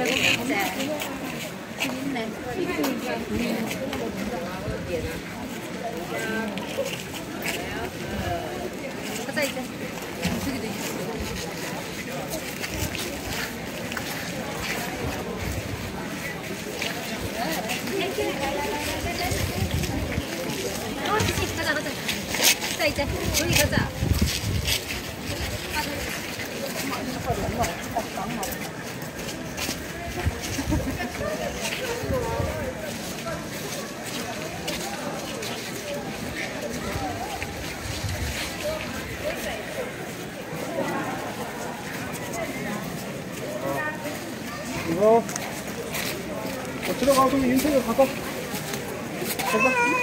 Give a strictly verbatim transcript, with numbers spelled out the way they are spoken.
가자 이제. 저기도 있어. 어, 지지 가자 가자. 가자 이제. 여기 가자. 이거 어, 들어가서 인터넷 가서 가자.